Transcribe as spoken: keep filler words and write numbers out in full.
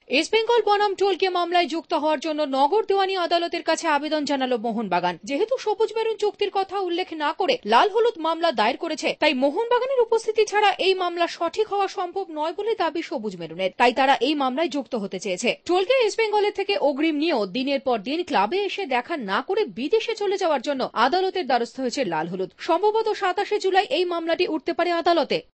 East Bengal বনাম টোলকে মামলায় যুক্ত হওয়ার জন্য নগর দেওয়ানি আদালতের কাছে আবেদন জানালো মোহনবাগান। যেহেতু সবুজ মেরুন চুক্তির কথা উল্লেখ না করে লাল হলুদ মামলা দায়ের করেছে, তাই মোহনবাগানের উপস্থিতি ছাড়া এই মামলা সঠিক হওয়া সম্ভব নয় বলে দাবি সবুজ মেরুনের। তাই তারা এই মামলায় যুক্ত হতে চেয়েছে। টোলকে ইস্ট বেঙ্গলের থেকে অগ্রিম নিয়েও দিনের পর দিন ক্লাবে এসে দেখা না করে বিদেশে চলে যাওয়ার জন্য আদালতের দ্বারস্থ হয়েছে লাল হলুদ। সম্ভবত সাতাশে জুলাই এই মামলাটি উঠতে পারে আদালতে।